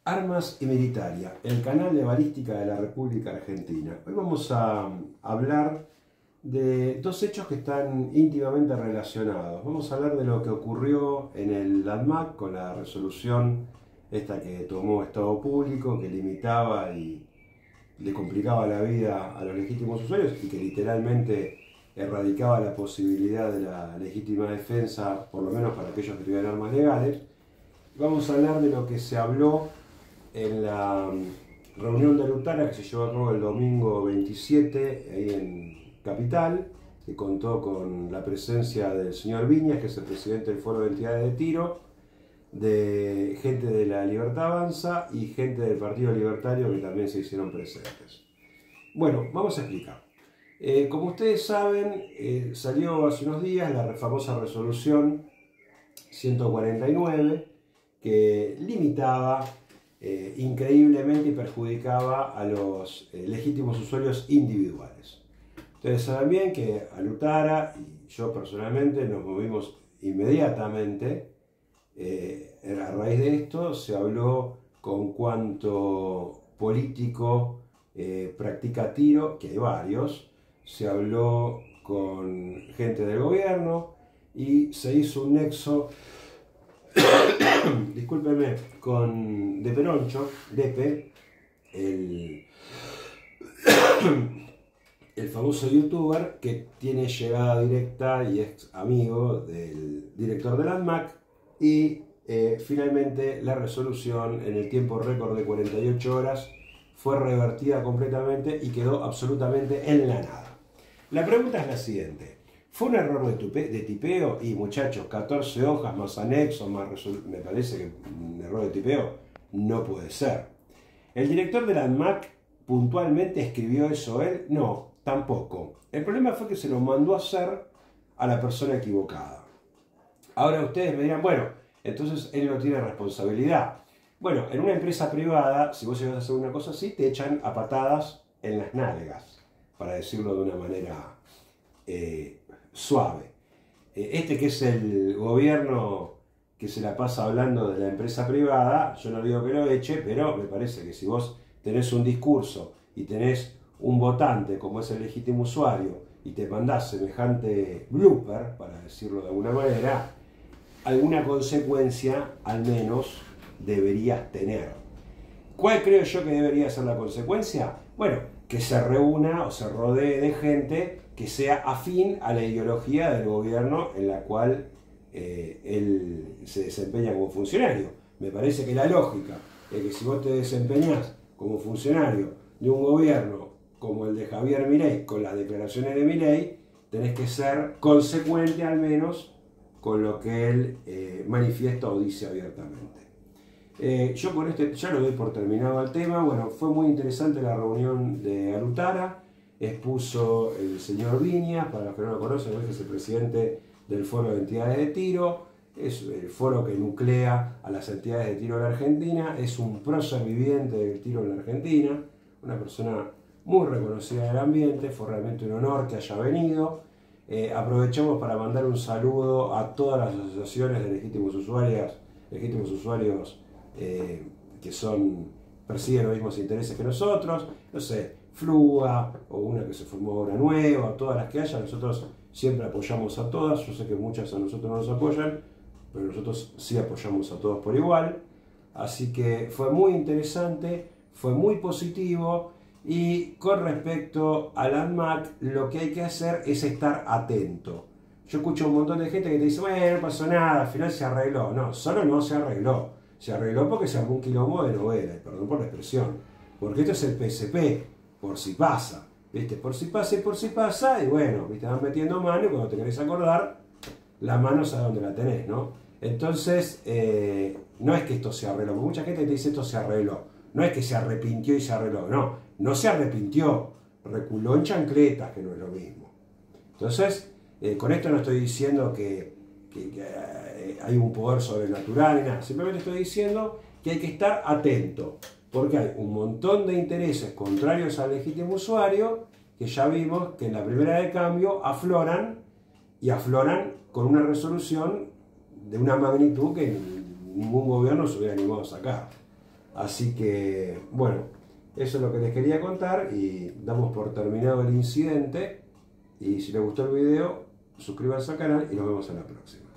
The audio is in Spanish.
Armas y Militaria, el canal de balística de la República Argentina. Hoy vamos a hablar de dos hechos que están íntimamente relacionados. Vamos a hablar de lo que ocurrió en el ANMAC con la resolución esta que tomó Estado Público, que limitaba y le complicaba la vida a los legítimos usuarios y que literalmente erradicaba la posibilidad de la legítima defensa, por lo menos para aquellos que tuvieran armas legales. Vamos a hablar de lo que se habló en la reunión de Alutara que se llevó a cabo el domingo 27 ahí en Capital, que contó con la presencia del señor Viñas, que es el presidente del Foro de Entidades de Tiro, de gente de la Libertad Avanza y gente del Partido Libertario que también se hicieron presentes. Bueno, vamos a explicar. Como ustedes saben, salió hace unos días la famosa resolución 149 que limitaba increíblemente y perjudicaba a los legítimos usuarios individuales. Ustedes saben bien que Alutara y yo personalmente nos movimos inmediatamente. A raíz de esto se habló con cuánto político practica tiro, que hay varios, se habló con gente del gobierno y se hizo un nexo discúlpeme, con De Peroncho, Depe, el famoso youtuber que tiene llegada directa y es amigo del director del ANMAC, y finalmente la resolución en el tiempo récord de 48 horas fue revertida completamente y quedó absolutamente en la nada. La pregunta es la siguiente: ¿fue un error de tipeo? Y muchachos, 14 hojas más anexo, más me parece que un error de tipeo no puede ser. ¿El director de la ANMAC puntualmente escribió eso él? No, tampoco. El problema fue que se lo mandó a hacer a la persona equivocada. Ahora ustedes me dirán, bueno, entonces él no tiene responsabilidad. Bueno, en una empresa privada, si vos llegas a hacer una cosa así, te echan a patadas en las nalgas, para decirlo de una manera suave. Este que es el gobierno que se la pasa hablando de la empresa privada, yo no digo que lo eche, pero me parece que si vos tenés un discurso y tenés un votante como es el legítimo usuario y te mandás semejante blooper, para decirlo de alguna manera, alguna consecuencia al menos deberías tener. ¿Cuál creo yo que debería ser la consecuencia? Bueno, que se reúna o se rodee de gente que sea afín a la ideología del gobierno en la cual él se desempeña como funcionario. Me parece que la lógica es que si vos te desempeñás como funcionario de un gobierno como el de Javier Milei, con las declaraciones de Milei, tenés que ser consecuente al menos con lo que él manifiesta o dice abiertamente. Yo con este ya lo doy por terminado el tema. Bueno, fue muy interesante la reunión de Alutara. Expuso el señor Viñas, para los que no lo conocen, es el presidente del Foro de Entidades de Tiro. Es el foro que nuclea a las entidades de tiro en la Argentina. Es un prócer viviente del tiro en la Argentina, una persona muy reconocida del ambiente. Fue realmente un honor que haya venido. Aprovechamos para mandar un saludo a todas las asociaciones de legítimos usuarios que persiguen los mismos intereses que nosotros, no sé, FLUA o una que se formó ahora nueva, todas las que haya. Nosotros siempre apoyamos a todas. Yo sé que muchas a nosotros no nos apoyan, pero nosotros sí apoyamos a todos por igual. Así que fue muy interesante, fue muy positivo. Y con respecto al ANMAC, lo que hay que hacer es estar atento. Yo escucho un montón de gente que te dice, bueno, no pasó nada, al final se arregló. No, solo no se arregló. Se arregló porque se armó un quilombo de novela, perdón por la expresión. Porque esto es el PSP, por si pasa. ¿Viste? Por si pasa y por si pasa, y bueno, te van metiendo mano y cuando te querés acordar, la mano sabe dónde la tenés, ¿no? Entonces, no es que esto se arregló. Mucha gente te dice esto se arregló. No es que se arrepintió y se arregló, no. No se arrepintió, reculó en chancletas, que no es lo mismo. Entonces, con esto no estoy diciendo que hay un poder sobrenatural ni nada. Simplemente estoy diciendo que hay que estar atento, porque hay un montón de intereses contrarios al legítimo usuario que ya vimos que en la primera de cambio afloran, y afloran con una resolución de una magnitud que ningún gobierno se hubiera animado a sacar. Así que, bueno, eso es lo que les quería contar y damos por terminado el incidente. Y si les gustó el video, suscríbanse al canal y nos vemos en la próxima.